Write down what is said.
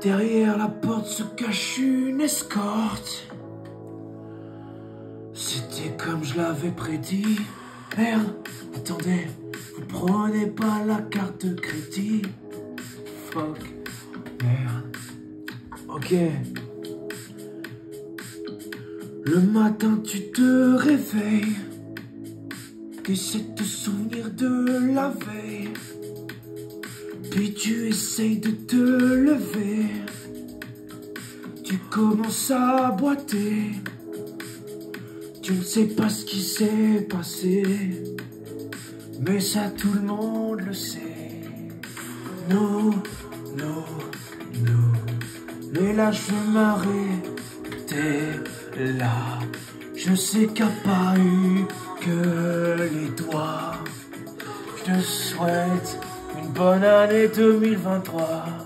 Derrière la porte se cache une escorte. C'était comme je l'avais prédit. Merde, attendez, vous prenez pas la carte de crédit. Fuck, merde. Ok. Le matin tu te réveilles, t'essaies de te souvenir de la veille. Puis tu essayes de te lever, tu commences à boiter. Tu ne sais pas ce qui s'est passé, mais ça tout le monde le sait. Non, non, non. Mais là je vais m'arrêter là. Je sais qu'il n'y a pas eu que les doigts. Je te souhaite une bonne année 2023.